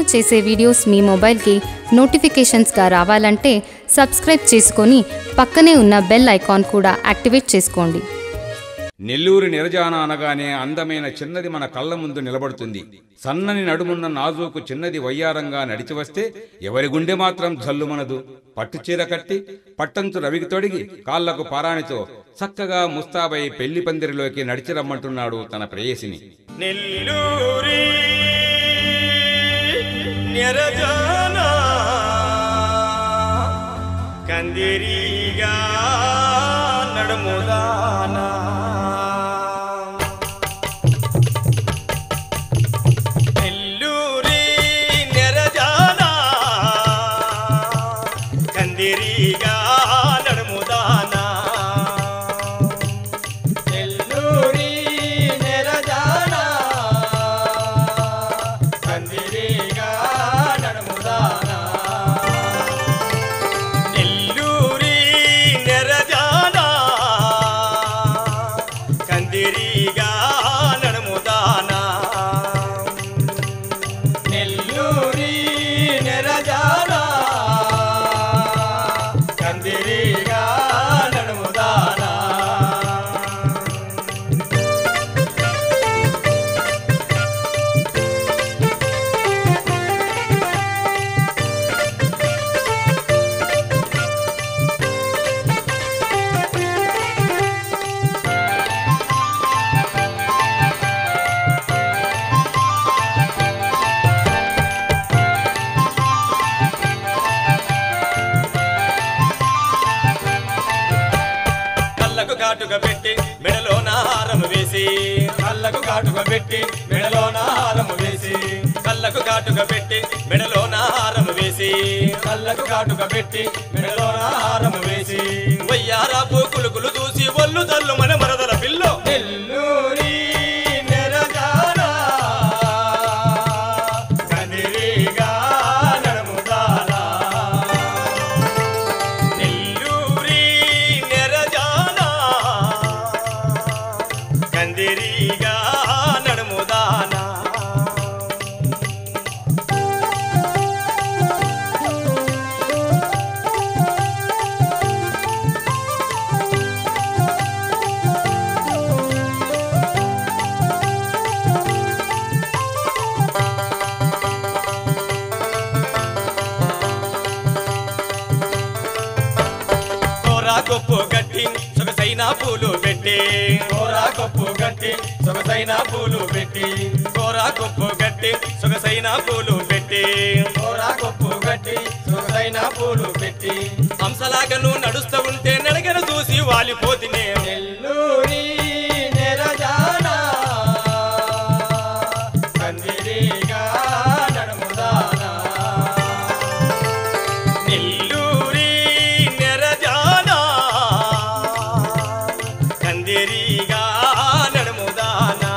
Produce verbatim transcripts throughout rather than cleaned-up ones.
Upload చేసే videos మీ మొబైల్కి నోటిఫికేషన్స్గా రావాలంటే సబ్స్క్రైబ్ చేసుకొని పక్కనే ఉన్న బెల్ ఐకాన్ కూడా యాక్టివేట్ చేసుకోండి. నెల్లూరు నిరజాన అనగానే అందమైన చిన్నది మన కళ్ళ ముందు నిలబడుతుంది. సన్నని నడుమున్న నాజూకు చిన్నది వయ్యారంగా నడిచి వస్తే ఎవరి గుండె మాత్రం జల్లుమనదు. పట్టుచీర కట్టి పట్టంచు రవికి తొడిగి కాళ్లకు పారాణితో చక్కగా ముస్తాబై పెళ్లి పందిరిలోకి నడిచి రమ్మంటున్నాడు తన ప్రేయసిని. నెల్లూరి నిరజాన కందిరీగా నడుముదానా నెల్లూరి నిరజాన కందిరీగా నడుముదానా నెల్లూరి నిరజాన కందిరీగా నడుముదానా నెల్లూరి నిరజాన కందిరీగా నడుముదానా నెల్లూరి నిరజాన కందిరీగా నడుముదానా కళ్ళకు కాటుక పెట్టి మెడలోన హారము వేసి కళ్ళకు కాటుక పెట్టి మెడలోన హారము వేసి కళ్ళకు కాటుక పెట్టి మెడలోన హారము వేసి కళ్ళకు కాటుక పెట్టి మెడలోన హారము వేసి వయ్యారాపు కులుకులు చూసి ఒళ్ళు తల్లు మన మరదల పిల్లో నెల్లూరి నిరజాన కందిరీగా నడుముదానా నెల్లూరి నిరజాన కందిరీగా నడుముదానా కోరా కొప్పు గట్టి సొగసైన పూలు పెట్టి కోరా కొప్పు గట్టి సొగసైన పూలు పెట్టి కోరా కొప్పు గట్టి సొగసైన పూలు పెట్టి కోరా కొప్పు గట్టి సొగసైన పూలు పెట్టి హంసలాగను నడుస్తూ ఉంటే నడగను చూసి వాలిపోతినే నెల్లూరి నిరజాన కందిరీగా నడుముదానా నెల్లూరి నిరజాన కందిరీగా నడుముదానా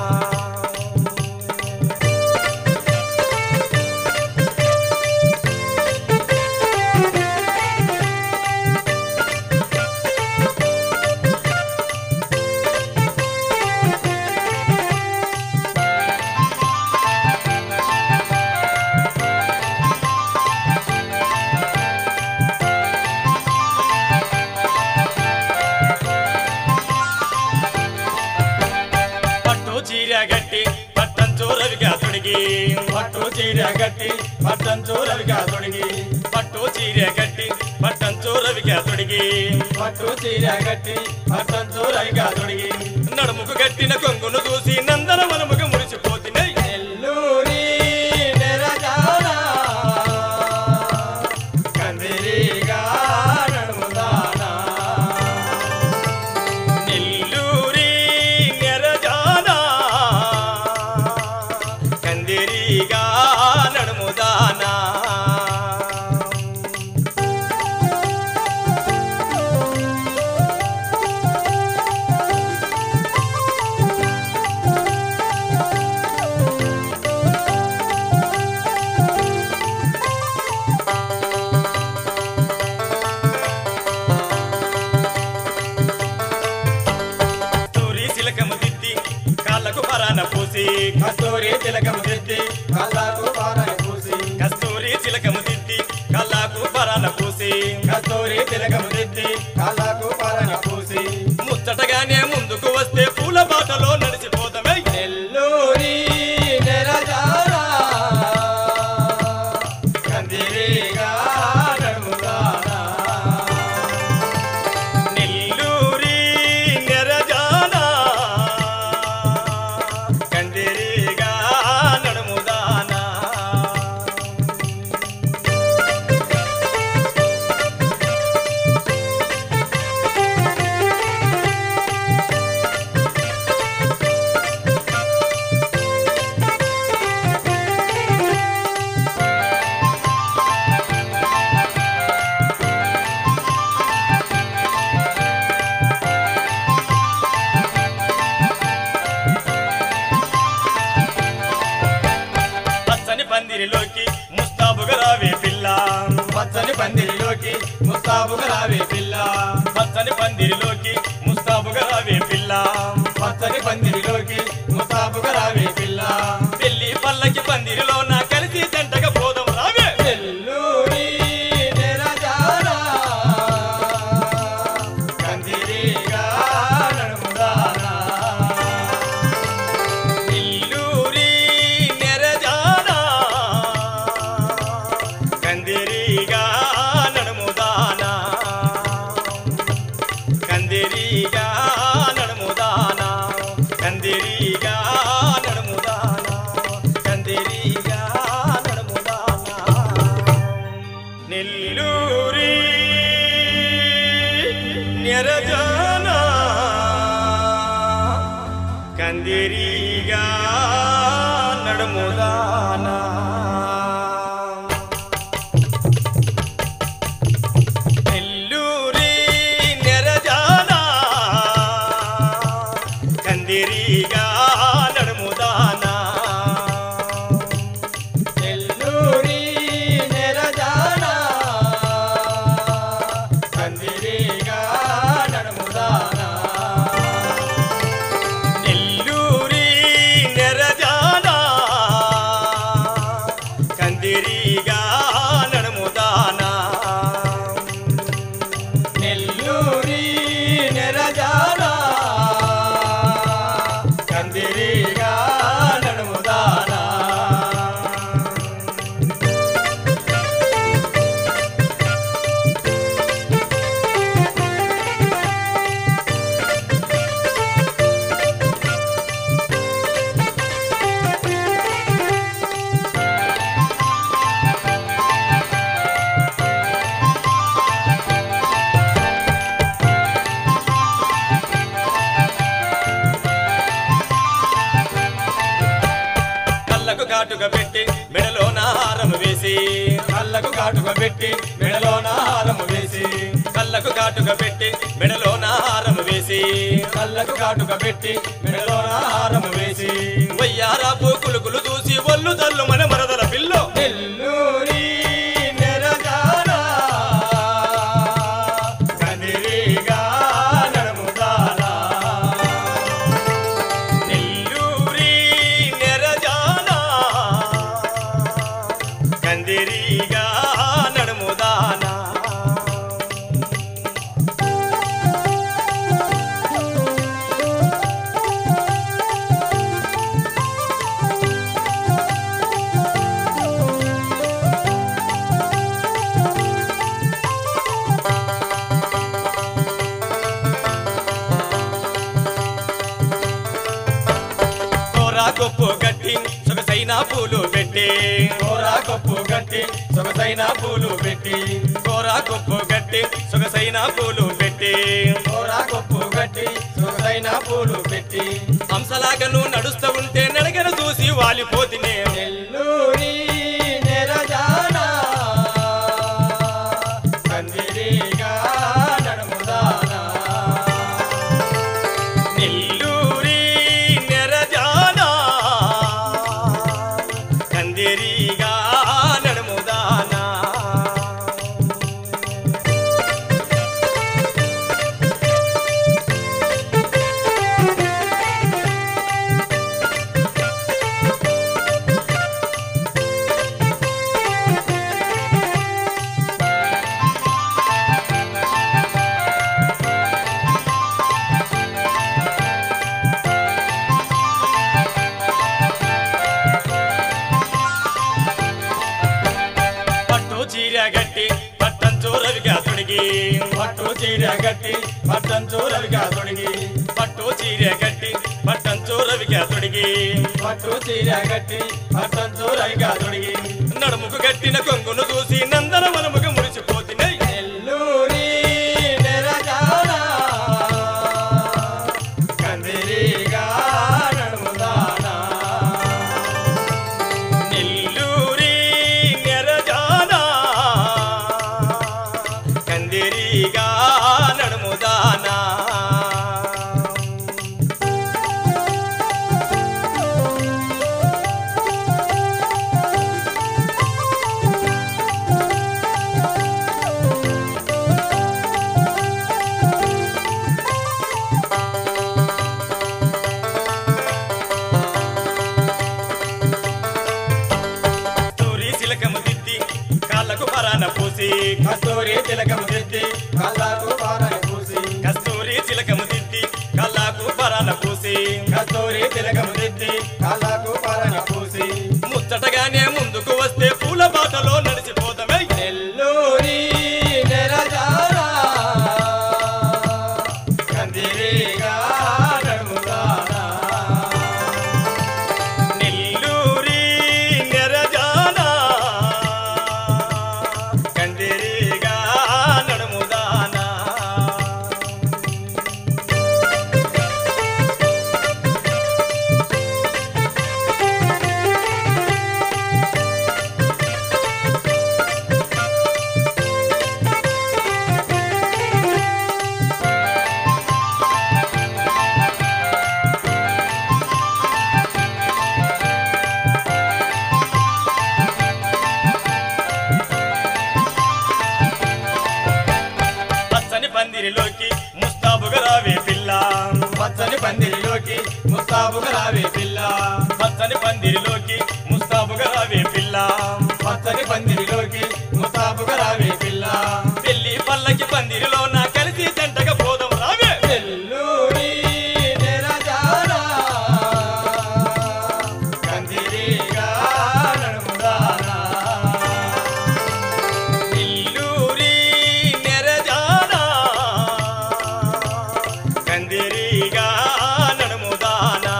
పట్టు చీర గట్టి పట్టంచు రవిగా తొడిగి పట్టు చీర గట్టి పట్టంచు రవిగా తొడిగి పట్టు చీర గట్టి పట్టంచు రవిగా తొడిగి పట్టు చీర గట్టి పట్టంచు రవిగా తొడిగి నడుముకు గట్టిన కొంగును చూసి నందన మనముకు మురిసిపోతున్నాయి నెల్లూరి నిరజాన కందిరీగా నడుముదానా నెల్లూరి నిరజాన కందిరీగా నడుముదానా కస్తూరి తిలకము దిద్ది కళ్ళకు పారని పూసి కందిరీగా నడుముదానా నెల్లూరి నెరజానా కందిరీగా నడుముదానా నెల్లూరి నెరజానా కందిరీగా నడుముదానా నెల్లూరి నెరజానా కందిరీగా నడుముదానా నెల్లూరి నెరజానా కందిరీగా నడుముదానా కళ్ళకు కాటుక పెట్టి మెడలో నారము వేసి కళ్ళకు కాటుక పెట్టి మెడలో నారము వేసి కళ్ళకు కాటుక పెట్టి మెడలో నారము వేసి కళ్ళకు కాటుక పెట్టి మెడలో నారము వేసి వయ్యారాపు కులుకులు చూసి ఒళ్ళు తల్లు మన మరదల పిల్లో నెల్లూరి నెరజానా కందిరీగా నడుముదానా నెల్లూరి నెరజానా కందిరీగా నడుముదానా కోరా కొప్పు గట్టి సొగసైన పూలు పెట్టి కోరా కొప్పు గట్టి సొగసైన పూలు పెట్టి కోరా కొప్పు గట్టి సొగసైన పూలు పెట్టి కోరా కొప్పు గట్టి సొగసైన పూలు పెట్టి హంసలాగను నడుస్తూ ఉంటే నడగను చూసి వాలిపోతినే నెల్లూరి నెరజానా కందిరీగా నడుముదానా నెల్లూరి నెరజానా కందిరీగా నడుముదానా పట్టు చీర గట్టి పట్టం చూరవిగా తొడిగి పట్టు చీర గట్టి పట్టం చూరవిగా తొడిగి పట్టు చీర గట్టి పట్టం చూరవిగా తొడిగి పట్టు చీర గట్టి పట్టం చూరవిగా తొడిగి నడుముకు గట్టిన కొంగును చూసి నందన మనముకు మురిసిపోతున్నాయి నెల్లూరి నెరజానా కందిరీగా నడుముదానా నెల్లూరి నెరజానా కందిరీగా నడుముదానా కస్తూరి తిలకము దిద్ది కాళ్ళకు పరాన పూసి కస్తూరి తిలకము దిద్ది కాళ్ళకు పరాన పూసి కస్తూరి తిలకము దిద్ది కాళ్ళకు పరాన పూసి కస్తూరి తిలకము దిద్ది కాళ్ళకు పరాన పూసి ముచ్చటగానే ముందుకు వస్తే పూల బాటలో నడిచిపోతామే నెల్లూరి నెరజానా కందిరీగా నడుముదానా నెల్లూరి నెరజానా కందిరీగా నడుము పచ్చని పందిరిలోకి ముస్తాబుగా రావే పిల్ల పచ్చని పందిరిలోకి ముస్తాబుగా రావే పిల్ల పచ్చని పందిరిలోకి ముస్తాబుగా రావే పిల్ల పెళ్లి పల్లకి పందిరిలో నా కలిసి జంటగా పోదాం రావే నెల్లూరి నెరజానా కందిరిగా నడుముదానా నెల్లూరి నెరజానా కందిరిగా నడుముదానా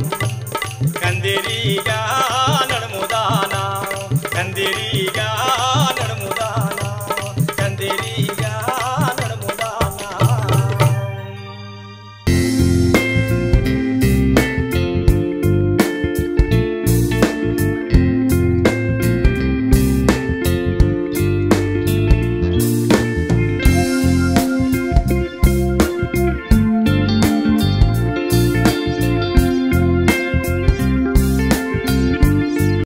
కందిరిగా నడుముదానా కందిరిగా